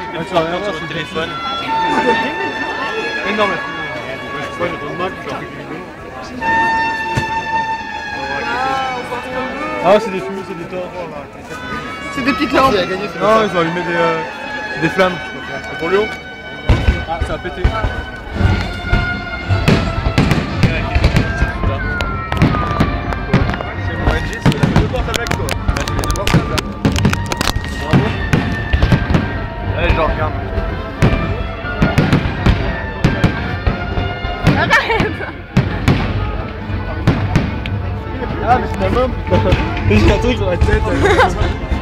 que tu regardes sur le téléphone. Énorme. Je vois le Mac, je fais des vidéos. Ah, c'est des fumées, c'est des torts. C'est des petites lampes. Non, ils ont allumé des flammes. Pour Léo. Ah, ça a pété. C'est mon NG, c'est la deux portes avec toi. Bah, j'ai les deux portes là. Bravo. Allez, je regarde. Arrête. Ah, mais c'est ma main. J'ai un truc sur la tête.